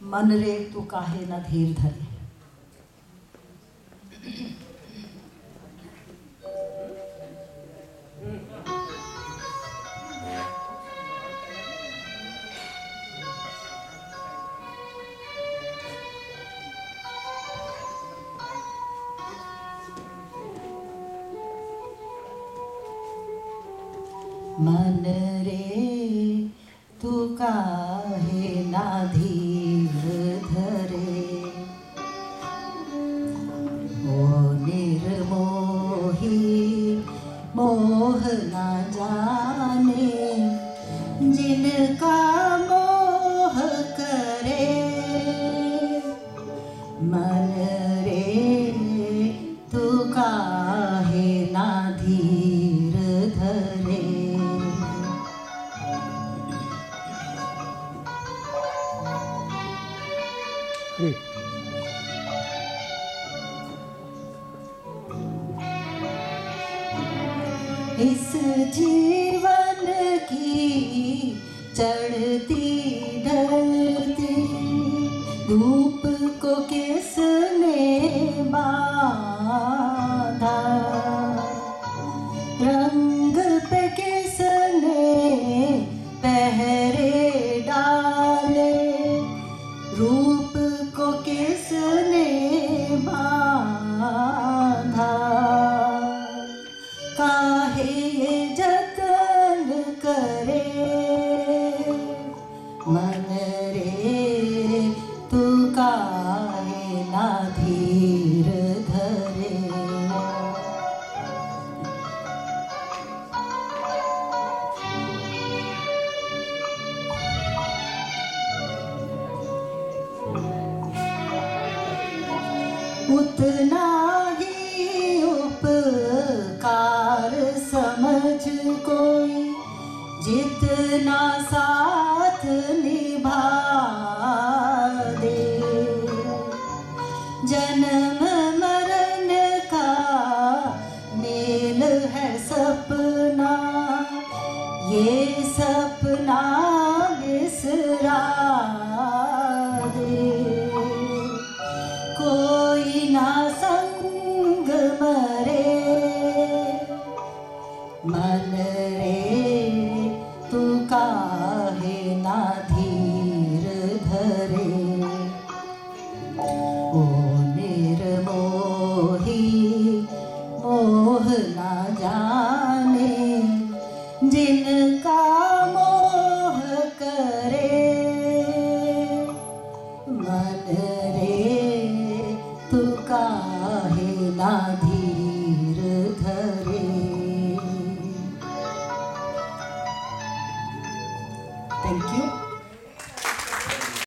मन रे तू काहे ना धीर धरे। मन रे तू काहे ना धीर धरे, ओ निर्मोही मोह ना जाने, जिनका मोह करे। मन रे तू काहे ना धीर धरे। इस जीवन की चढ़ती ढलती धूप को किसने बांधा, रंग पे किसने पहरे डाले, रूप को किसने बांधा। काहे ये जतन करे, मन रे तू काहे ना धीर धरे। उतना ही उपकार समझ कोई, जितना साथ निभा दे। जन्म मरण का मेल है सपना, ये सपना बिसरा दे। कोई ना संग मरे, मन रे तू काहे ना धीर धरे। ओ निर्मोही मोह ना जाने, जिनका मोह करे। मन रे तू काहे ना धीर धरे। Thank you.